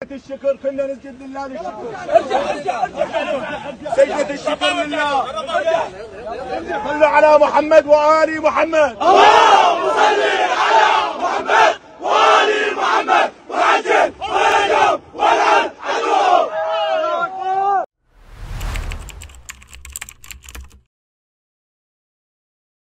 الشكر كلنا نسجد لله للشكر. سجدة الشكر لله. صلوا على محمد وآل محمد. اللهم صل